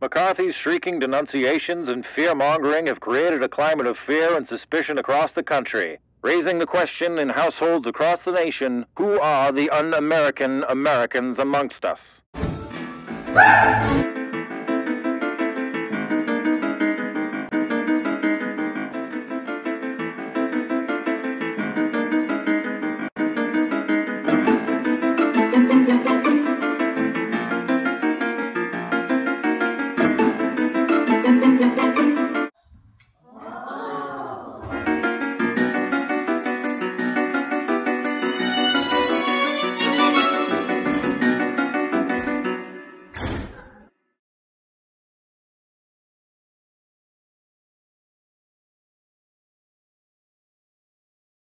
McCarthy's shrieking denunciations and fear-mongering have created a climate of fear and suspicion across the country, raising the question in households across the nation, who are the un-American Americans amongst us?